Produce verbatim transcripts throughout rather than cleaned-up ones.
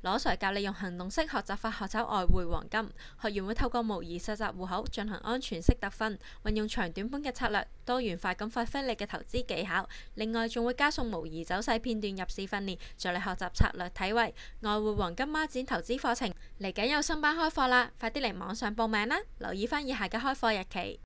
羅 Sir 教你用行動式學習法學找外匯黃金，學員會透過模擬實習戶口進行安全式特訓，運用長短本嘅策略，多元化咁發揮你嘅投資技巧。另外仲會加送模擬走勢片段入市訓練，助你學習策略體位。外匯黃金孖展投資課程嚟緊有新班開課啦，快啲嚟網上報名啦！留意翻以下嘅開課日期。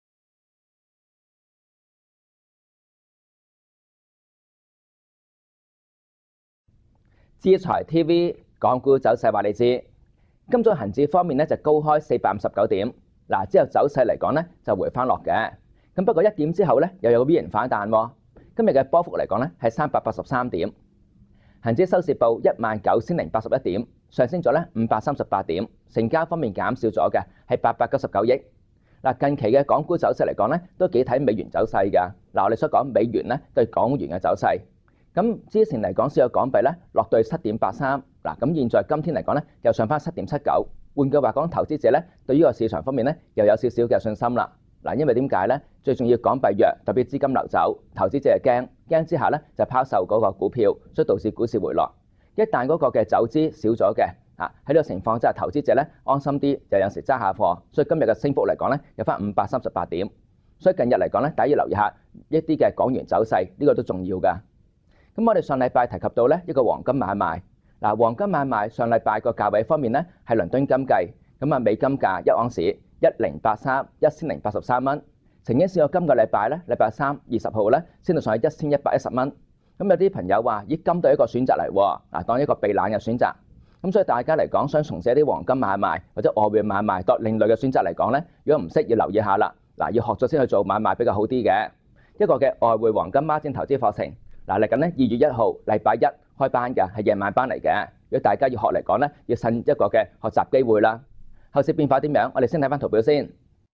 智財 T V 港股走勢話你知，今早恒指方面咧就高開四百五十九點，嗱之後走勢嚟講咧就回翻落嘅，咁不過一點之後咧又有個 V 型反彈喎。今日嘅波幅嚟講咧係三百八十三點，恒指收市報一萬九千零八十一點，上升咗咧五百三十八點，成交方面減少咗嘅係八百九十九億。嗱近期嘅港股走勢嚟講咧都幾睇美元走勢㗎，嗱我哋所講美元咧對港元嘅走勢。咁之前嚟講，少有港幣咧落到七點八三，嗱咁現在今天嚟講咧又上翻七點七九。換句話講，投資者咧對呢個市場方面咧又有少少嘅信心啦。嗱，因為點解咧？最重要港幣弱，代表資金流走，投資者係驚，驚之下咧就拋售嗰個股票，所以導致股市回落。一旦嗰個嘅走資少咗嘅啊，喺呢個情況之下，投資者咧安心啲，就有時揸下貨。所以今日嘅升幅嚟講咧有翻五百三十八點。所以近日嚟講咧，大家要留意下一啲嘅港元走勢，呢個都重要㗎。咁我哋上禮拜提及到咧一個黃金買賣，嗱黃金買賣上禮拜個價位方面咧係倫敦金計，咁啊美金價一盎司一零八三一千零八十三蚊，曾經試過今個禮拜咧禮拜三二十號咧升到上去一千一百一十蚊。咁有啲朋友話咦金都係一個選擇嚟喎，嗱當一個避難嘅選擇。咁所以大家嚟講想從事一啲黃金買賣或者外匯買賣當另類嘅選擇嚟講咧，如果唔識要留意下啦，嗱要學咗先去做買賣比較好啲嘅。一個嘅外匯黃金孖展投資課程。嗱嚟緊咧，二月一號禮拜一開班嘅係夜晚班嚟嘅。如果大家要學嚟講咧，要趁一個嘅學習機會啦。後市變化點樣？我哋先睇翻圖表先。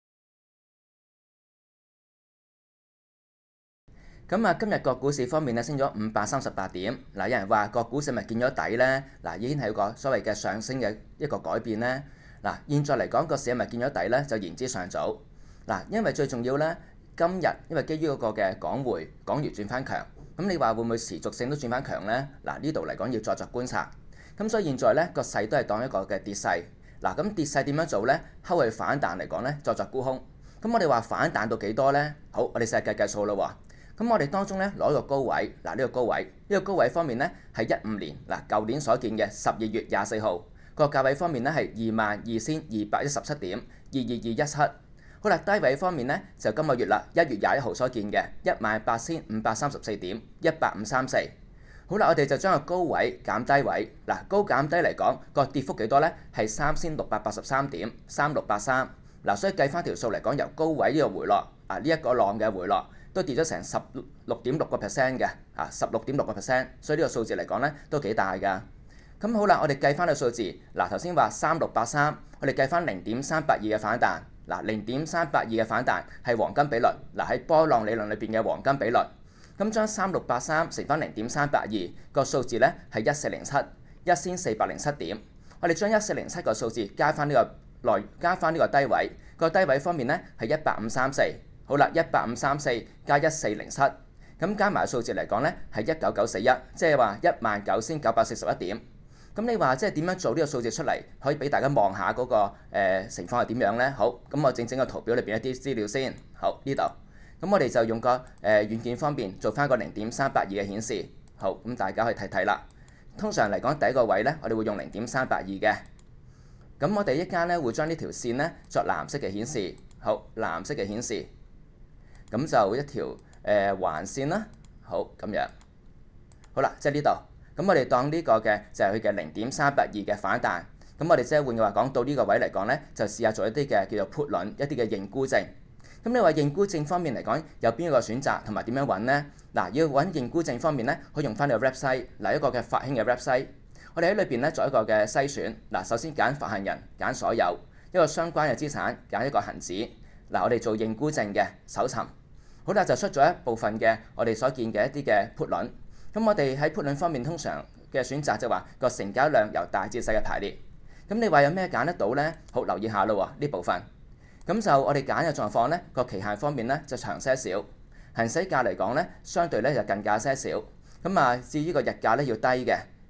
咁啊，今日個股市方面咧升咗五百三十八點。嗱，有人話個股市咪見咗底咧？嗱，已經係一個所謂嘅上升嘅一個改變咧。嗱，現在嚟講個市係咪見咗底咧？就言之尚早。嗱，因為最重要咧，今日因為基於嗰個嘅港匯港元轉翻強。咁你話會唔會持續性都轉翻強呢？嗱，呢度嚟講要再作觀察。咁所以現在咧個勢都係當一個嘅跌勢。嗱，咁跌勢點樣做呢？後去反彈嚟講咧，再作沽空。咁我哋話反彈到幾多呢？好，我哋試下計計數啦喎。咁我哋當中咧攞個高位，嗱、這、呢個高位，呢、這個高位方面咧係一五年嗱舊年所見嘅十二月廿四號個價位方面咧係二萬二千二百一十七點二二二一七。好啦，低位方面咧就今個月啦，一月廿一號所見嘅一萬八千五百三十四點一八五三四。好啦，我哋就將個高位減低位，嗱高減低嚟講個跌幅幾多咧？係三千六百八十三點三六八三。嗱，所以計翻條數嚟講，由高位呢個回落啊，呢、這、一個浪嘅回落都跌咗成十六點六個 percent 嘅啊，十六點六個 percent。所以呢個數字嚟講咧都幾大㗎。咁好啦，我哋計翻個數字，嗱頭先話三六八三，我哋計翻零點三八二嘅反彈。嗱，零點三八二嘅反彈係黃金比率，嗱喺波浪理論裏邊嘅黃金比率。咁將三六八三乘翻零點三八二個數字咧係一四零七，一千四百零七點。我哋將一四零七個數字加翻呢個內，加翻呢個低位，個低位方面咧係一八五三四。好啦，一八五三四加一四零七，咁加埋數字嚟講咧係一九九四一，即係話一萬九千九百四十一點。咁你話即係點樣做呢個數字出嚟，可以俾大家望下嗰個誒情況係點樣呢？好，咁我整整個圖表裏邊一啲資料先。好，呢度，咁我哋就用個誒軟件方面做翻個零點三八二嘅顯示。好，咁大家可以睇睇啦。通常嚟講第一個位呢，我哋會用零點三八二嘅。咁我哋一間呢會將呢條線呢作藍色嘅顯示。好，藍色嘅顯示。咁就一條誒橫線啦。好，咁樣。好啦，即係呢度。咁我哋當呢個嘅就係佢嘅零點三八二嘅反彈，咁我哋即係換句話講，到呢個位嚟講咧，就試下做一啲嘅叫做 put 輪，一啲嘅認沽證。咁你話認沽證方面嚟講，有邊一個選擇同埋點樣揾呢？嗱，要揾認沽證方面咧，可以用翻呢個 website，嗱一個嘅法興嘅 website。我哋喺裏邊咧做一個嘅篩選。嗱，首先揀發行人，揀所有一個相關嘅資產，揀一個恒指。嗱，我哋做認沽證嘅搜尋。好啦，就出咗一部分嘅我哋所見嘅一啲嘅 put 輪。咁我哋喺 put 輪方面通常嘅選擇就話個成交量由大至細嘅排列。咁你話有咩揀得到呢？好，留意下咯喎，呢部分。咁就我哋揀嘅狀況呢，個期限方面呢就長些少，行使價嚟講呢，相對呢就近價些少。咁啊，至於個日價呢要低嘅，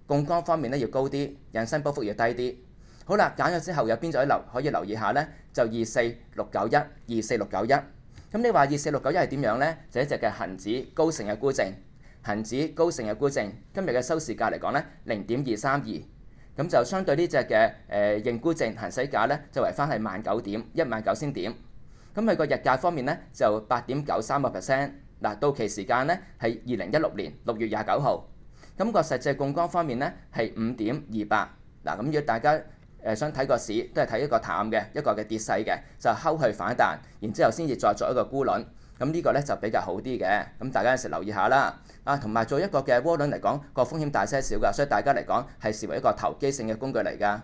槓桿方面咧要高啲，引伸波幅要低啲。好啦，揀咗之後有邊組留可以留意下呢？就二四六九一、二四六九一。咁你話二四六九一係點樣呢？就一隻嘅恒指高盛嘅沽淨，恒指高盛嘅沽淨今日嘅收市價嚟講呢，零點二三二。咁就相對呢隻嘅誒認沽淨行使價呢，就為翻係萬九點一萬九千點。咁佢個日價方面呢，就八點九三個 percent。嗱，到期時間呢，係二零一六年六月廿九號。咁個實際槓桿方面呢，係五點二八。嗱，咁如果大家誒想睇個市，都係睇一個淡嘅一個嘅跌勢嘅，就睺去反彈，然之後先至再作一個沽輪。咁呢個咧就比較好啲嘅。咁大家有時留意下啦。啊，同埋做一個嘅窩輪嚟講，個風險大些少㗎，所以大家嚟講係視為一個投機性嘅工具嚟㗎。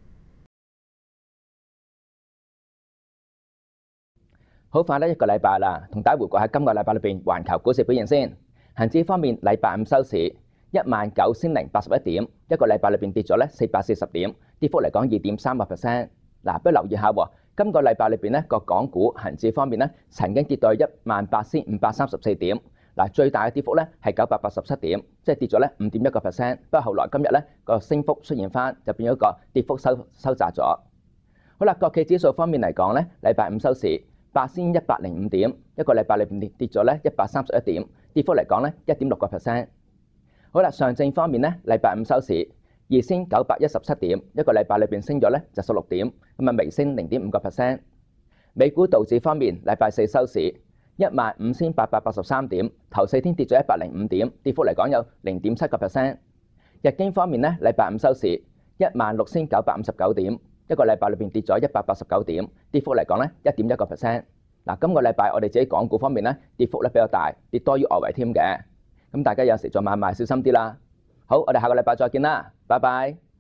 好快呢一個禮拜啦，同大家回顧下今個禮拜裏邊環球股市表現先。恒指方面，禮拜五收市一萬九千零八十一點，一個禮拜裏邊跌咗咧四百四十點，跌幅嚟講二點三個 percent。嗱，不如留意下喎，今個禮拜裏邊咧個港股恒指方面咧曾經跌到一萬八千五百三十四點，嗱最大嘅跌幅咧係九百八十七點，即係跌咗咧五點一個 percent。不過後來今日咧個升幅出現翻，就變咗個跌幅收收窄咗。好啦，國企指數方面嚟講咧，禮拜五收市八千一百零五點，一個禮拜裏邊跌跌咗咧一百三十一點，跌幅嚟講咧一點六個 percent。好啦，上證方面咧，禮拜五收市二千九百一十七點，一個禮拜裏邊升咗咧就十六點，咁啊微升零點五個 percent。美股道指方面，禮拜四收市一萬五千八百八十三點，頭四天跌咗一百零五點，跌幅嚟講有零點七個 percent。日經方面咧，禮拜五收市一萬六千九百五十九點，一個禮拜裏邊跌咗一百八十九點，跌幅嚟講咧一點一個 percent。嗱，今個禮拜我哋自己港股方面咧，跌幅咧比較大，跌多於外圍添嘅。咁大家有時做買賣小心啲啦。好，我哋下個禮拜再見啦，拜拜。